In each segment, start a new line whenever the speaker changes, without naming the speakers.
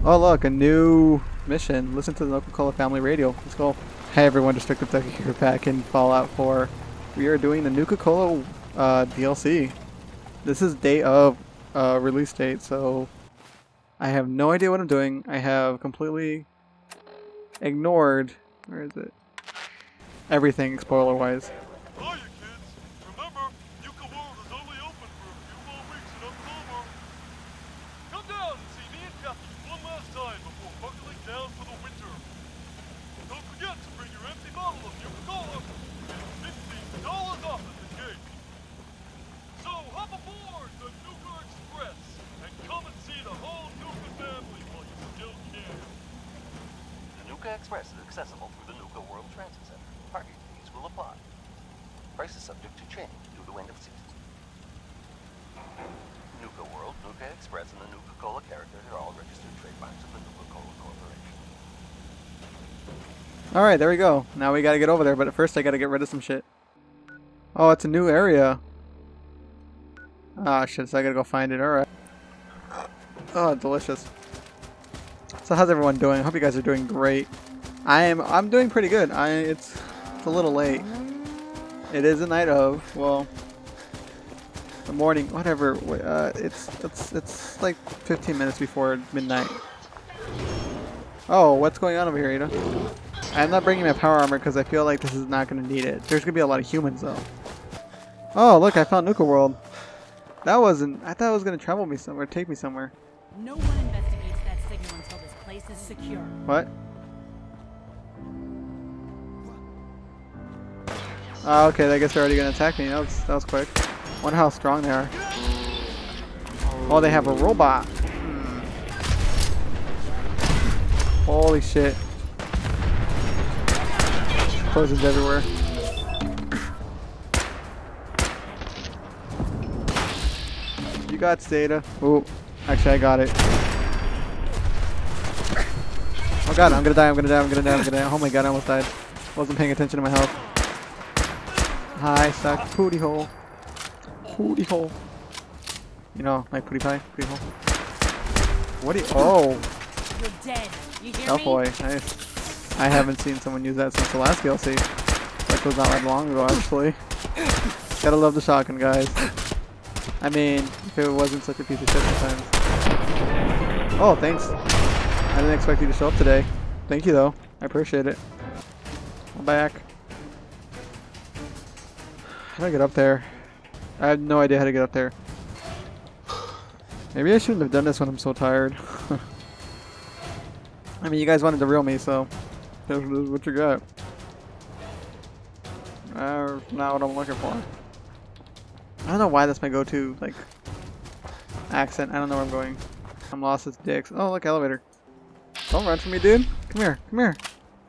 Oh look, a new mission. Listen to the Nuka-Cola family radio. Let's go. Hey everyone, Destructive Ducky here back in Fallout 4. We are doing the Nuka-Cola DLC. This is day of release date, so I have no idea what I'm doing. I have completely ignored, where is it? Everything spoiler-wise.
Hiya, kids. Remember, Nuka-World is only open for a few more weeks in October. Come down and see me and Kathy one last time before buckling down for the winter. Don't forget to bring your empty bottle of Nuka-Cola and $15 off at the gate. So hop aboard the Nuka Express and come and see the whole Nuka family while you still can.
The Nuka Express is accessible through the Nuka-World Transit Center. Parking fees will apply. Price is subject to change due to end of season. Nuka-World, Nuka Express, and the Nuka-Cola characters are all registered trademarks of the Nuka-Cola Corporation.
Alright, there we go. Now we gotta get over there, but at first I gotta get rid of some shit. Oh, it's a new area. Ah, shit, so I gotta go find it. Alright. Oh, delicious. So how's everyone doing? I hope you guys are doing great. I'm doing pretty good. It's a little late. It is the night of, well, the morning, whatever. It's like 15 minutes before midnight. Oh, what's going on over here, Ada? I'm not bringing my power armor because I feel like this is not going to need it. There's going to be a lot of humans though. Oh, look, I found Nuka-World. That wasn't, I thought it was going to travel me somewhere, take me somewhere.
No one investigates that signal until this place is secure.
What? Oh, okay, I guess they're already gonna attack me. That was quick. Wonder how strong they are. Oh, they have a robot. Holy shit. Explosions everywhere. You got Stata. Ooh, actually I got it. Oh god, I'm gonna die, I'm gonna die, I'm gonna die, I'm gonna die. Oh my god, I almost died. Wasn't paying attention to my health. Hi, suck. Pooty hole. Pooty hole. You know, like pooty pie? Pooty hole. What do you... Oh!
You're dead. You hear
Oh
me?
boy. I haven't seen someone use that since the last DLC. That was not that long ago, actually. Gotta love the shotgun, guys. I mean, if it wasn't such a piece of shit sometimes. Oh, thanks. I didn't expect you to show up today. Thank you, though. I appreciate it. I'm back. How do I get up there? I have no idea how to get up there. Maybe I shouldn't have done this when I'm so tired. I mean, you guys wanted to reel me, so this is what you got. Not what I'm looking for. I don't know why that's my go-to, like, accent. I don't know where I'm going. I'm lost as dicks. Oh, look, elevator. Don't run from me, dude. Come here, come here.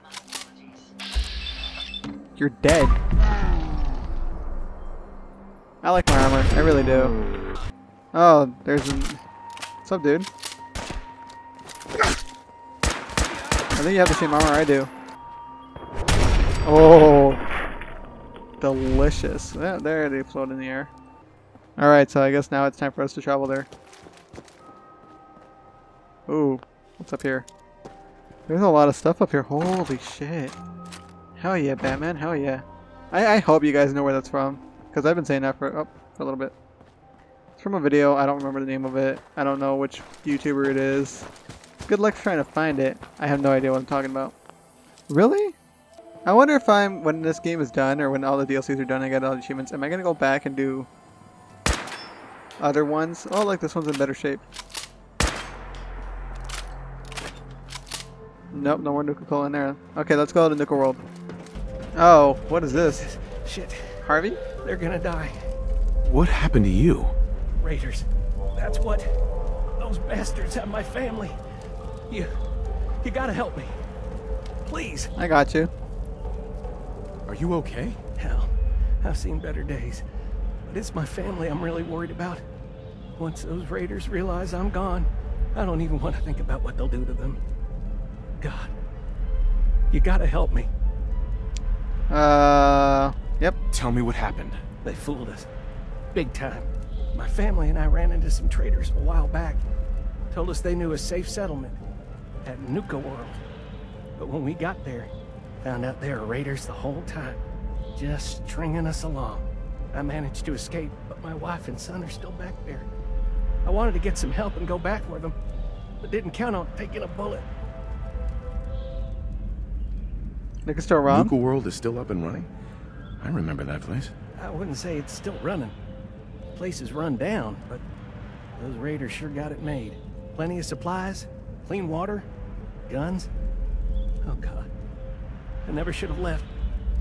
You're dead. I like my armor. I really do. Oh, there's an... What's up, dude? I think you have the same armor I do. Oh. Delicious. Yeah, there they float in the air. Alright, so I guess now it's time for us to travel there. Ooh. What's up here? There's a lot of stuff up here. Holy shit. Hell yeah, Batman. Hell yeah. I hope you guys know where that's from. Because I've been saying that for a little bit. It's from a video. I don't remember the name of it. I don't know which YouTuber it is. Good luck trying to find it. I have no idea what I'm talking about. Really? I wonder if when this game is done, or when all the DLCs are done, I get all the achievements, am I going to go back and do other ones? Oh, look, this one's in better shape. Nope, no more Nuka-Cola in there. Okay, let's go to Nuka-World. Oh, what is this?
Shit.
Harvey?
They're gonna die.
What happened to you?
Raiders. That's what. Those bastards have my family. You gotta help me. Please.
I got you.
Are you okay?
Hell, I've seen better days. But it's my family I'm really worried about. Once those raiders realize I'm gone, I don't even want to think about what they'll do to them. God. You gotta help me.
Yep.
Tell me what happened.
They fooled us. Big time. My family and I ran into some traders a while back. Told us they knew a safe settlement. at Nuka-World. But when we got there, found out there were raiders the whole time, just stringing us along. I managed to escape, but my wife and son are still back there. I wanted to get some help and go back for them, but didn't count on taking a bullet.
They can still run?
Nuka-World is still up and running? I remember that place.
I wouldn't say it's still running. The place is run down, but those raiders sure got it made. Plenty of supplies, clean water, guns. Oh God, I never should have left.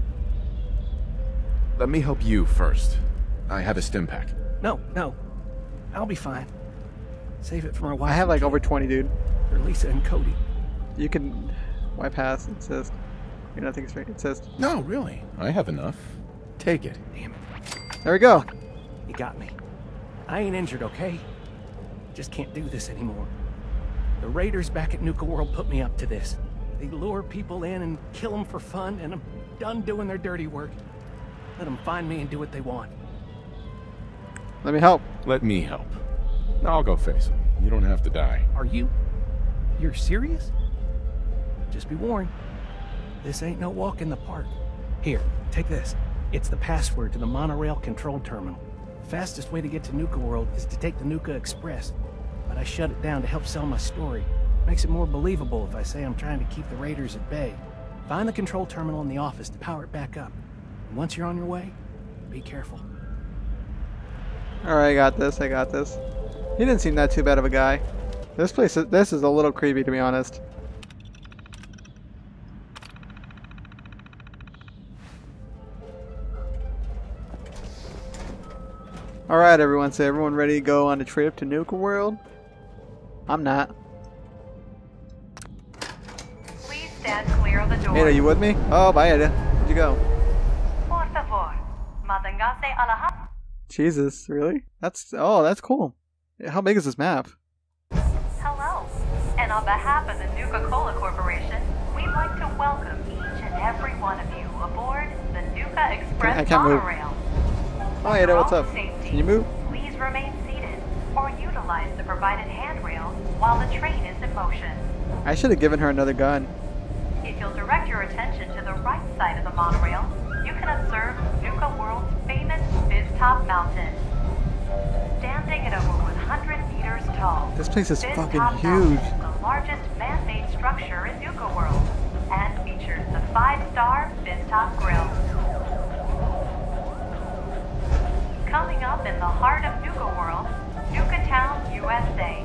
Let me help you first. I have a stim pack.
No, I'll be fine. Save it for my wife.
I have like over 20, dude.
For Lisa and Cody.
You can wipe past, insist. You're not thinking straight, insist.
No, really. I have enough. Take it.
Damn it.
There we go.
You got me. I ain't injured, okay? Just can't do this anymore. The raiders back at Nuka-World put me up to this. They lure people in and kill them for fun, and I'm done doing their dirty work. Let them find me and do what they want.
Let me help.
Let me help. I'll go face him. You don't have to die.
Are you? You're serious? Just be warned. This ain't no walk in the park. Here, take this. It's the password to the monorail control terminal. Fastest way to get to Nuka-World is to take the Nuka Express. But I shut it down to help sell my story. Makes it more believable if I say I'm trying to keep the raiders at bay. Find the control terminal in the office to power it back up. And once you're on your way, be careful.
Alright, I got this, I got this. He didn't seem that too bad of a guy. This is a little creepy, to be honest. Alright everyone, so everyone ready to go on a trip to Nuka-World? I'm not.
Please stand clear of the door.
Hey, are you with me? Oh, bye, Ada. Where'd you go?
Por favor, manténgase alejado.
Jesus, really? That's cool. How big is this map?
Hello. And on behalf of the Nuka-Cola Corporation, we'd like to welcome each and every one of you aboard the Nuka Express
I can't move.
monorail.
Oh, Ada, what's
For
up?
all safety,
Can you move?
Please remain seated or utilize the provided handrails while the train is in motion.
I should have given her another gun.
If you'll direct your attention to the right side of the monorail, you can observe Nuka-World's famous Fizz-Top Mountain. Standing at over 100 meters tall,
This place is
Fizz-Top
fucking
Mountain
huge.
is the largest man-made structure in Nuka-World and features the 5-star Fizz-Top Grill. Coming up in the heart of Nuka-World, Nuka-Town, USA.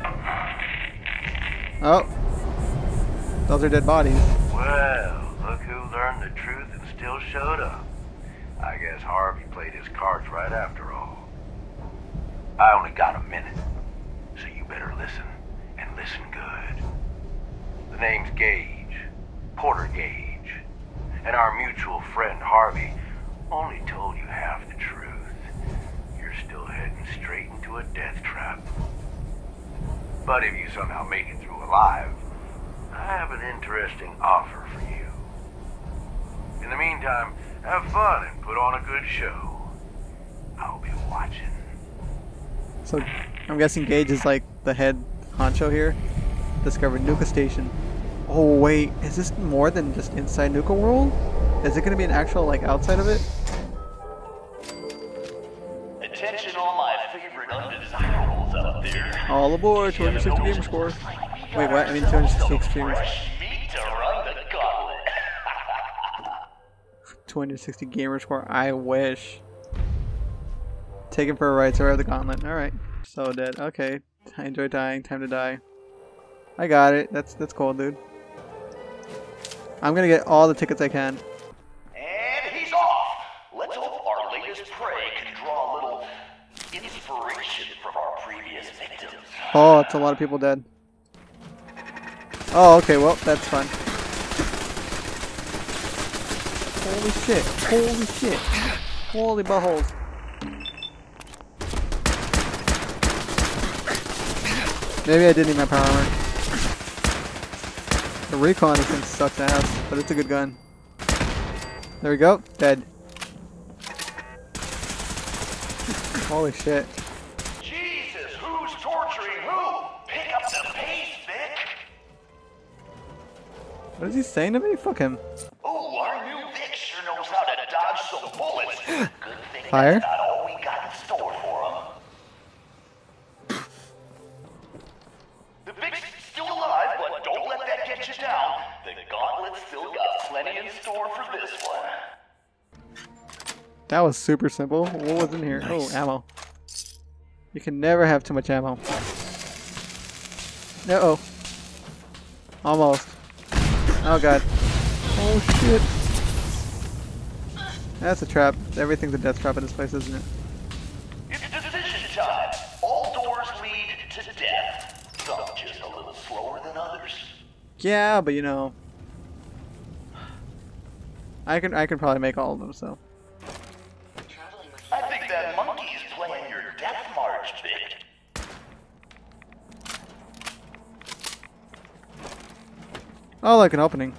Oh. Those are dead bodies.
Well, look who learned the truth and still showed up. I guess Harvey played his cards right after all. I only got a minute, so you better listen, and listen good. The name's Gage, Porter Gage, and our mutual friend Harvey only told you half the truth. You're still heading straight into a death trap. But if you somehow make it through alive, I have an interesting offer for you. In the meantime, have fun and put on a good show. I'll be watching.
So, I'm guessing Gage is like the head honcho here. Discovered Nuka Station. Oh wait, is this more than just inside Nuka-World? Is it gonna be an actual like outside of it?
Attention all my favorite undesirables out there.
All aboard, 260 gamer score. Wait, what? I mean 260 experience.
Fresh meat to run the gauntlet.
260 gamer score. I wish. Taken for a ride, so I have the gauntlet. Alright. So dead. Okay. I enjoy dying. Time to die. I got it. That's cool, dude. I'm gonna get all the tickets I can.
And he's off. Let's hope our latest prey can draw a little inspiration from our previous victims.
Oh, it's a lot of people dead. Oh, okay. Well, that's fun. Holy shit. Holy shit. Holy buttholes. Maybe I didn't need my power armor. The recon this thing sucks ass, but it's a good gun. There we go. Dead. Holy shit.
Jesus, who's torturing who? Pick up the pace, Vic.
What is he saying to me? Fuck him.
Oh, our new Vic sure knows how to dodge some bullets. Good thing
Fire?
that's not all we got in store for him. The Vic's still alive, but don't let that get you down. The gauntlet's still got plenty in store for this one.
That was super simple. What was in here?
Nice.
Oh, ammo. You can never have too much ammo. Uh-oh. Almost. Oh god. Oh shit. That's a trap. Everything's a death trap in this place, isn't it?
It's decision time. All doors lead to death. Some just a little slower than others.
Yeah, but you know, I can probably make all of them. So.
I think that monkey's playing your death march, Vic.
Oh, like an opening.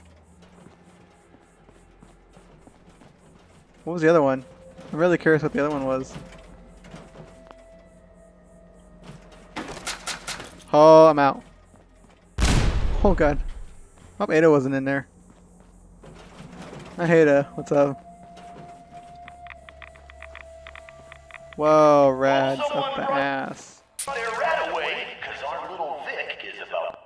What was the other one? I'm really curious what the other one was. Oh, I'm out. Oh god. Oh, Ada wasn't in there. Hi Ada, what's up? Whoa, rads up the ass.
Their rat away, cause our little Vic is about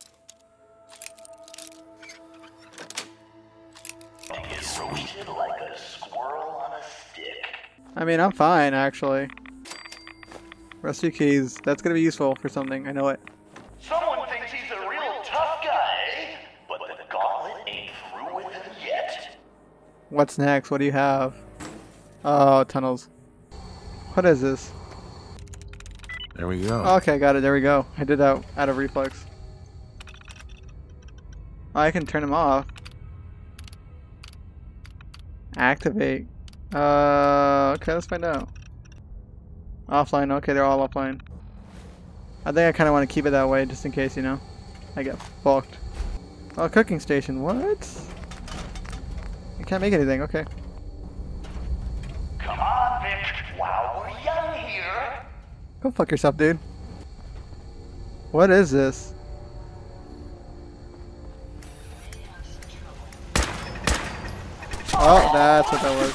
to get roasted like a squirrel on a stick.
I mean, I'm fine actually. Rusty keys, that's gonna be useful for something, I know it.
Someone thinks he's a real tough guy, eh? But the gauntlet ain't through with him yet.
What's next? What do you have? Oh, tunnels. What is this?
There we go.
Okay, got it. There we go. I did that out of reflex. Oh, I can turn them off. Activate. Okay, let's find out. Offline. Okay, they're all offline. I think I kind of want to keep it that way, just in case, you know, I get fucked. Oh, cooking station. What? You can't make anything. Okay.
Come on, Vic, while we're young here.
Go fuck yourself, dude. What is this? Oh, that's what that was.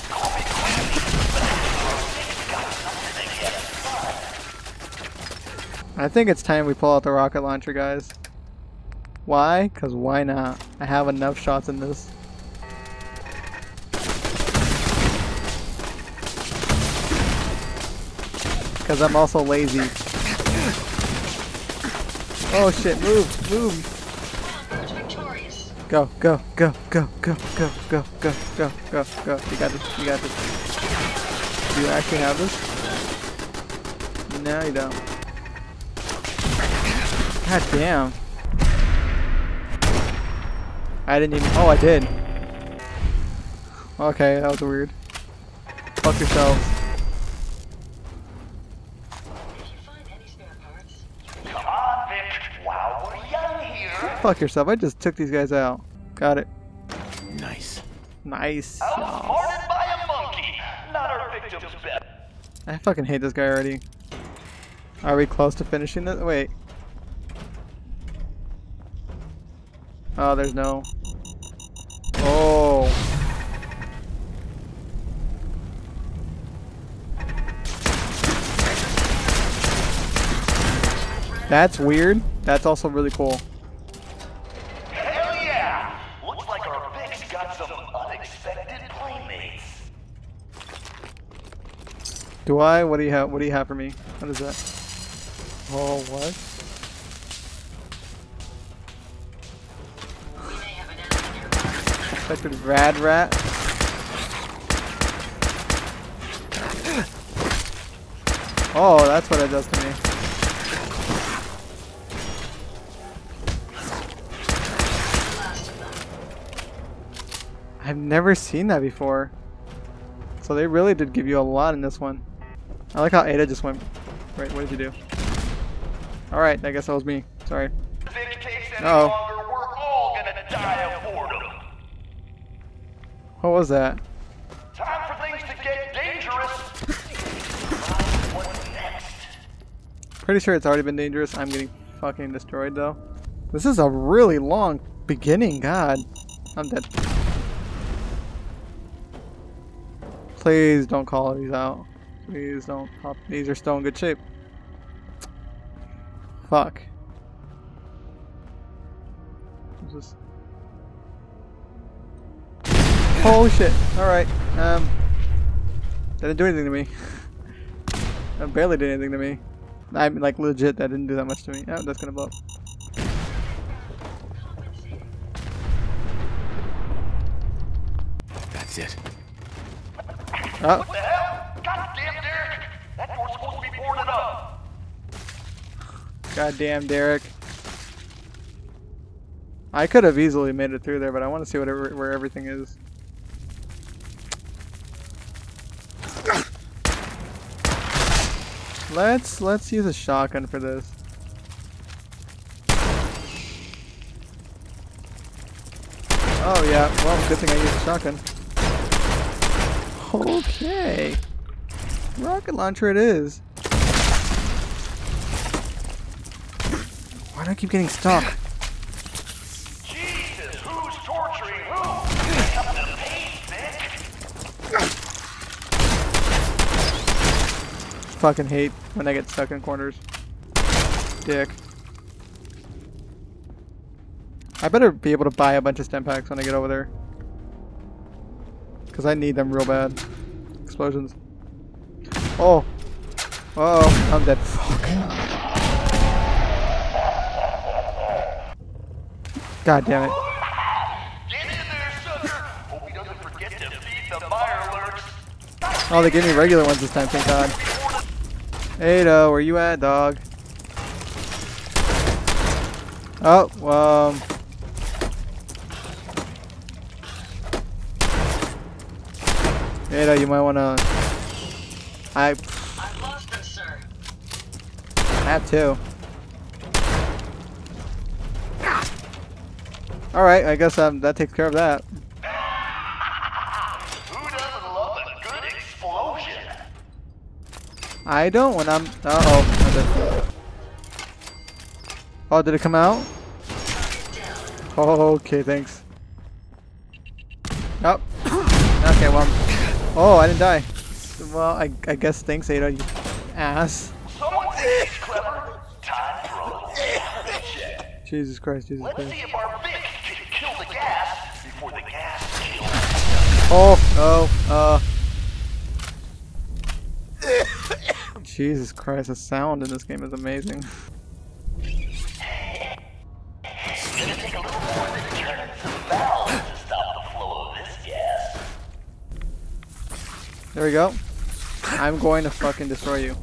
I think it's time we pull out the rocket launcher, guys. Why? Because why not? I have enough shots in this. Because I'm also lazy. Oh shit, move, move. Go, go, go, go, go, go, go, go, go, go, go. You got this, you got this. Do you actually have this? No, you don't. God damn. I didn't even, oh I did. Okay, that was weird. Fuck yourselves.
Come on, Vic, while we're young here.
Fuck yourself, I just took these guys out. Got it.
Nice.
Nice.
Outsmarted by a monkey. Not our victim's bet.
I fucking hate this guy already. Are we close to finishing this? Wait. Oh, there's no. Oh. That's weird. That's also really cool.
Hell yeah! Looks like our Vic's got some unexpected playmates.
Do I? What do you have? What do you have for me? What is that? Oh, what? Expected rad rat. Oh, that's what it does to me. I've never seen that before. So they really did give you a lot in this one. I like how Ada just went. Right, what did you do? Alright, I guess that was me. Sorry.
Vic takes any
Uh-oh.
longer, we're all gonna die of boredom.
What was that?
Time for things to get dangerous. What's next?
Pretty sure it's already been dangerous. I'm getting fucking destroyed though. This is a really long beginning, God. I'm dead. Please don't call these out. Please don't pop. These are still in good shape. Fuck. Just... Oh shit. Alright. That didn't do anything to me. That barely did anything to me. I mean, like, legit, that didn't do that much to me. Oh, that's gonna blow up.
That's it.
Oh.
What the hell? Goddamn, Derek! That door's supposed to be boarded up.
Goddamn, Derek. I could have easily made it through there, but I want to see where everything is. Let's use a shotgun for this. Oh yeah, well, good thing I used a shotgun. Okay. Rocket launcher it is. Why do I keep getting stuck?
Jesus, who's torturing who? Make up the pain, Vic.
Fucking hate when I get stuck in corners. Dick. I better be able to buy a bunch of stem packs when I get over there. Because I need them real bad. Explosions. Oh. Uh-oh. I'm dead. Fuck. God damn it.
Get in there, sucker. Hope he doesn't forget to feed the fire alerts.
Oh, they gave me regular ones this time, thank God. Ada, where you at, dog? Oh, Ada, you might wanna... I lost them, sir. I have two. Alright, I guess that takes care of that.
Who doesn't love a good explosion?
I don't when I'm... Uh-oh. Oh, did it come out? Oh, okay, thanks. Oh. Okay, well... Oh, I didn't die. Well, I guess thanks, Ada, you ass.
Someone think he's clever? Time for a little check.
Jesus Christ, Jesus
Let's
Christ.
see if our Vic can kill the gas before the gas kills.
Oh, Jesus Christ, the sound in this game is amazing.
It's gonna take a little more than turning some valves to stop the flow of this gas.
There we go. I'm going to fucking destroy you.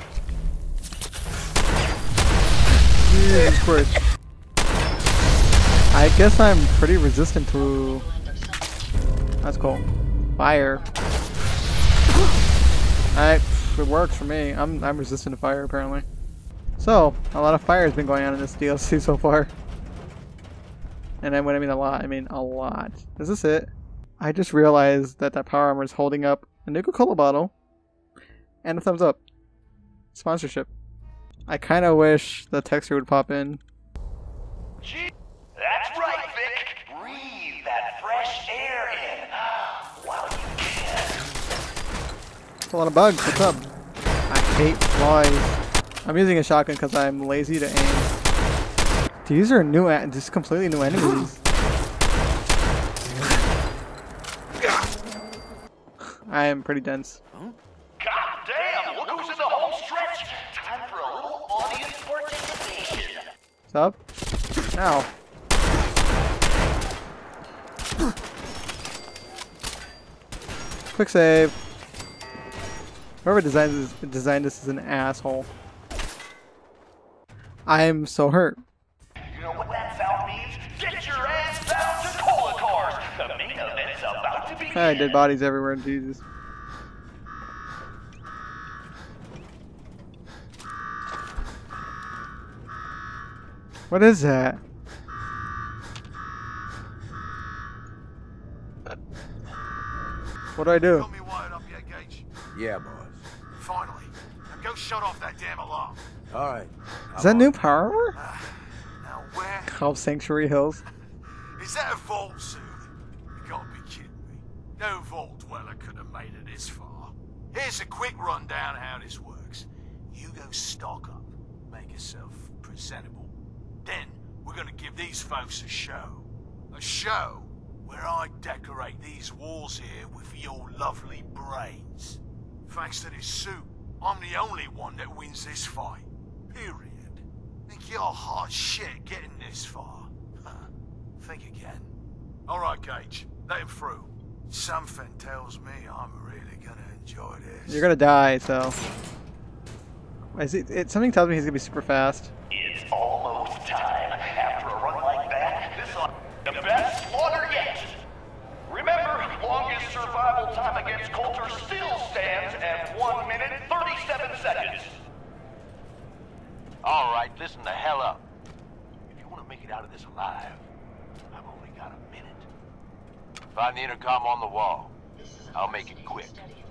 Jesus Christ. I guess I'm pretty resistant to... That's cool. Fire. It works for me. I'm resistant to fire apparently. So, a lot of fire has been going on in this DLC so far. And when I mean a lot, I mean a lot. Is this it? I just realized that power armor is holding up a Nuka-Cola bottle and a thumbs up. Sponsorship. I kind of wish the texture would pop in.
Gee, that's right, Vic. Breathe that fresh air in while you can.
It's a lot of bugs. What's up? I hate flies. I'm using a shotgun because I'm lazy to aim. These are new, just completely new enemies. I am pretty dense.
God damn, look who's in the home stretch. Time for a little audience participation.
What's up? Ow. Quick save. Whoever designed this is an asshole. I'm so hurt.
You know what that sound means? Get your ass down to cola cars. The main event's about to begin.
Dead bodies everywhere, Jesus. What is that? What do I do?
Got me wired up yet, Gage?
Yeah, boss.
Finally. Now go shut off that damn alarm.
All right.
Is that new power?
Now where
Of Sanctuary Hills.
Is that a vault suit? You gotta be kidding me. No vault dweller could have made it this far. Here's a quick rundown of how this works. You go stock up, make yourself presentable. Then we're gonna give these folks a show. A show where I decorate these walls here with your lovely brains. Thanks to this suit, I'm the only one that wins this fight. Period. Think you're hot shit getting this far? Think again. Alright, Gage. Let him through. Something tells me I'm really gonna enjoy this.
You're gonna die, so... something tells me he's gonna be super fast.
It's almost time. After a run like that, this is the best slaughter yet. Remember, longest survival time against Coulter still stands at 1 minute 37 seconds.
All right, listen the hell up. If you want to make it out of this alive, I've only got a minute. Find the intercom on the wall. I'll make it quick.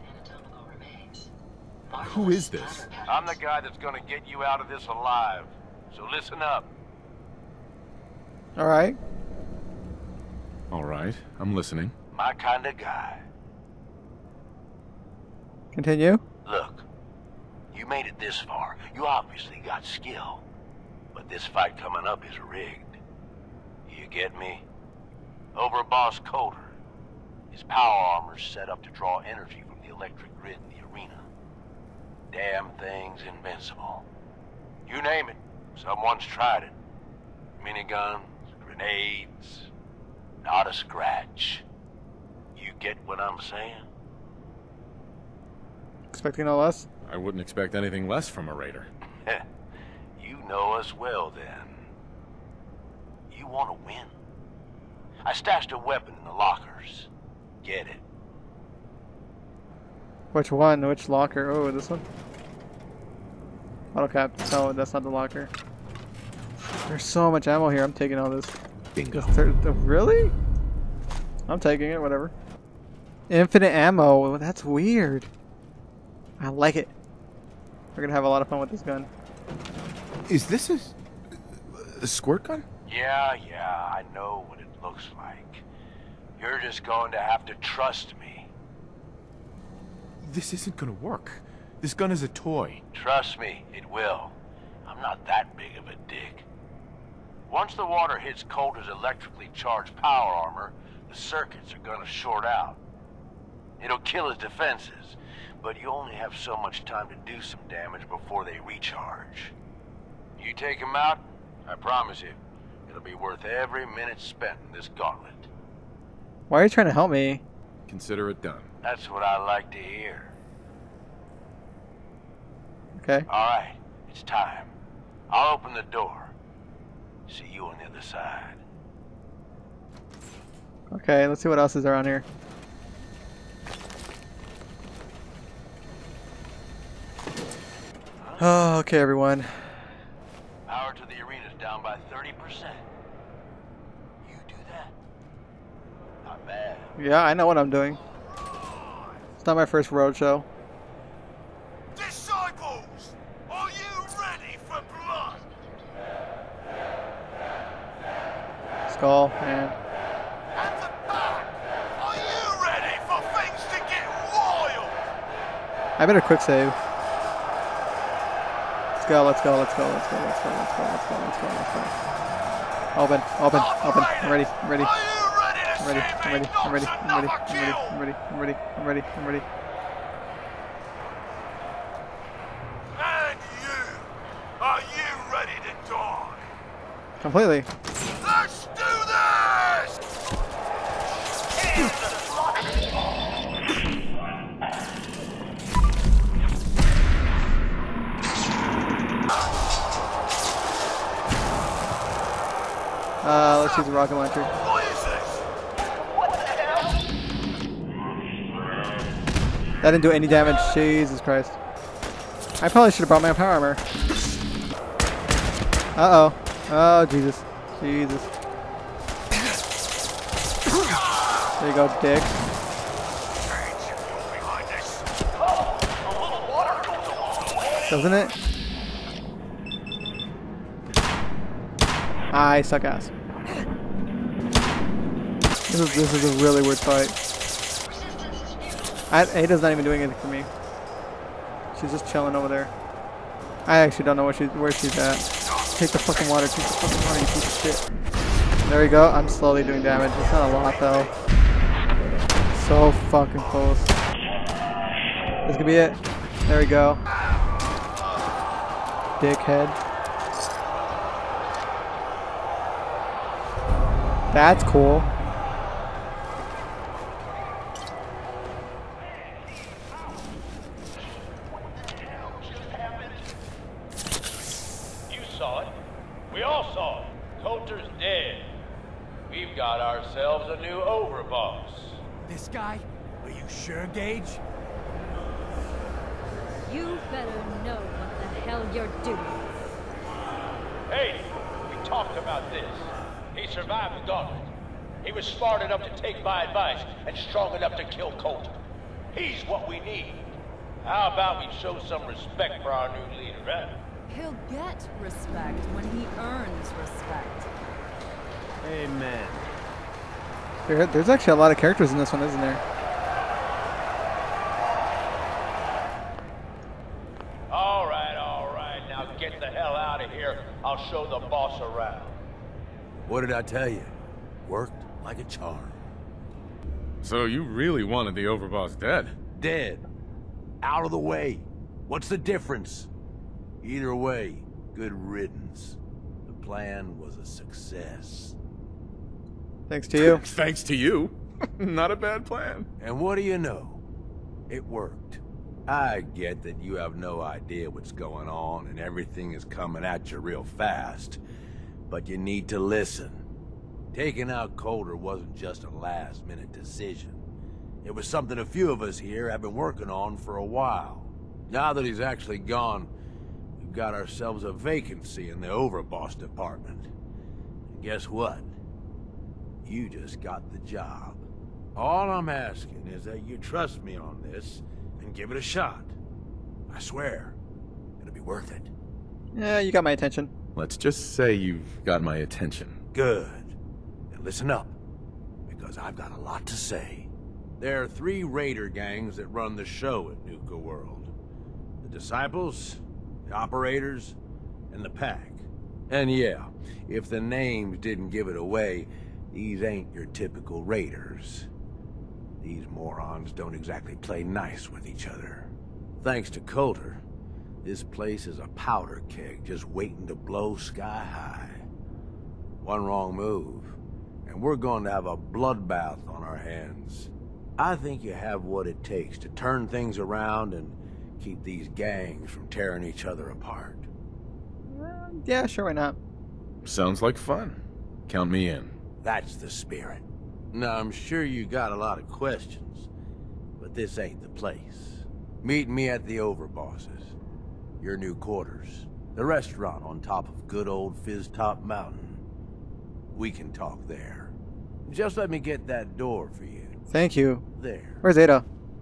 Who is this?
I'm the guy that's gonna get you out of this alive. So listen up.
Alright.
Alright, I'm listening.
My kind of guy.
Continue.
Look, you made it this far. You obviously got skill. But this fight coming up is rigged. You get me? Over Boss Coulter. His power armor's set up to draw energy from the electric grid in the arena. Damn thing's invincible. You name it, someone's tried it. Miniguns, grenades, not a scratch. You get what I'm saying?
Expecting no less?
I wouldn't expect anything less from a raider.
You know us well, then. You want to win? I stashed a weapon in the lockers. Get it.
Which one? Which locker? Oh, this one? Auto cap. No, that's not the locker. There's so much ammo here. I'm taking all this.
Bingo.
Really? I'm taking it, whatever. Infinite ammo. That's weird. I like it. We're gonna have a lot of fun with this gun.
Is this a squirt gun?
Yeah, I know what it looks like. You're just going to have to trust me.
This isn't gonna work. This gun is a toy.
Trust me, it will. I'm not that big of a dick. Once the water hits Coulter's electrically charged power armor, the circuits are gonna short out. It'll kill his defenses, but you only have so much time to do some damage before they recharge. You take him out, I promise you, it'll be worth every minute spent in this gauntlet.
Why are you trying to help me?
Consider it done.
That's what I like to hear.
Okay.
Alright, it's time. I'll open the door. See you on the other side.
Okay, let's see what else is around here. Oh, okay, everyone.
Power to the arena's down by 30%. You do that. Not bad.
Yeah, I know what I'm doing. It's not my first roadshow.
Disciples, are you ready for blood?
Skull, and...
At the back, are you ready for things to get wild?
I better quick save. Let's go. Open. I'm ready.
Are you ready to see me knock another kill?
I'm ready.
And you, are you ready to die?
Completely.
Let's do this!
Let's use a rocket launcher.
What is this?
What the hell?
That didn't do any damage. Jesus Christ. I probably should have brought my power armor. Uh-oh. Oh, Jesus. There you go, dick. Doesn't it? I suck ass. This is a really weird fight. Ada's not even doing anything for me. She's just chilling over there. I actually don't know where she's at. Take the fucking water. Take the fucking water, you piece of shit. There we go. I'm slowly doing damage. It's not a lot though. So fucking close. This could be it. There we go. Dickhead. That's cool.
You saw it. We all saw it. Coulter's dead. We've got ourselves a new overboss.
This guy? Are you sure, Gage?
You better know what the hell you're doing.
Hey, we talked about this. He survived the gauntlet. He was smart enough to take my advice and strong enough to kill Coulter. He's what we need. How about we show some respect for our new leader, huh?
He'll get respect when he earns respect.
Amen.
There's actually a lot of characters in this one, isn't there?
All right. Now get the hell out of here. I'll show the boss around.
What did I tell you? Worked like a charm.
So you really wanted the overboss dead?
Dead. Out of the way. What's the difference? Either way, good riddance. The plan was a success.
Thanks to you.
Thanks to you. Not a bad plan.
And what do you know? It worked. I get that you have no idea what's going on and everything is coming at you real fast. But you need to listen. Taking out Coulter wasn't just a last-minute decision. It was something a few of us here have been working on for a while. Now that he's actually gone, we've got ourselves a vacancy in the overboss department. And guess what? You just got the job. All I'm asking is that you trust me on this and give it a shot. I swear, it'll be worth it.
Yeah, you got my attention.
Let's just say you've got my attention.
Good. And listen up, because I've got a lot to say. There are 3 raider gangs that run the show at Nuka-World. The Disciples, the Operators, and the Pack. And yeah, if the names didn't give it away, these ain't your typical raiders. These morons don't exactly play nice with each other. Thanks to Coulter, this place is a powder keg just waiting to blow sky high. One wrong move, and we're going to have a bloodbath on our hands. I think you have what it takes to turn things around and keep these gangs from tearing each other apart.
Yeah, sure, why not?
Sounds like fun. Count me in.
That's the spirit. Now, I'm sure you got a lot of questions, but this ain't the place. Meet me at the Overbosses, your new quarters, the restaurant on top of good old Fizz Top Mountain. We can talk there. Just let me get that door for you.
Thank you.
There.
Where's Ada?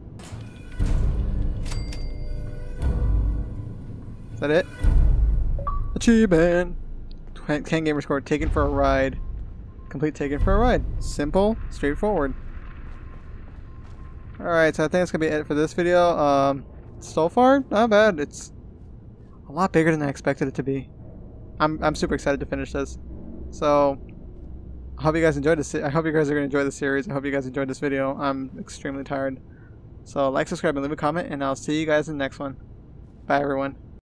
Is that it? Achievement! 10 gamer score. Taken for a ride. Complete Taken for a ride. Simple, straightforward. Alright, so I think that's gonna be it for this video. So far, not bad. It's a lot bigger than I expected it to be. I'm super excited to finish this. So I hope you guys enjoyed this. I hope you guys are gonna enjoy the series. I hope you guys enjoyed this video. I'm extremely tired. So like, subscribe, and leave a comment, and I'll see you guys in the next one. Bye, everyone.